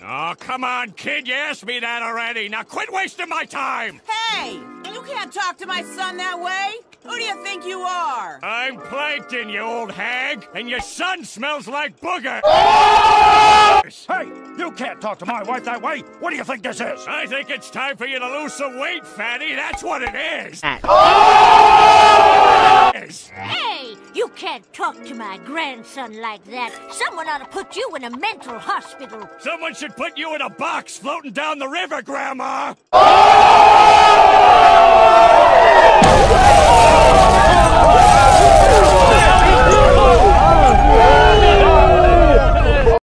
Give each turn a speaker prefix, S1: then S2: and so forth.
S1: Oh, come on, kid. You asked me that already. Now quit wasting my time.
S2: Hey, you can't talk to my son that way. Who do you think you are?
S1: I'm Plankton, you old hag, and your son smells like booger.
S3: Hey, you can't talk to my wife that way. What do you think this is?
S1: I think it's time for you to lose some weight, fatty. That's what it is.
S4: Hey, you can't talk to my grandson like that. Someone ought to put you in a mental hospital.
S1: Someone should put you in a box floating down the river, Grandma.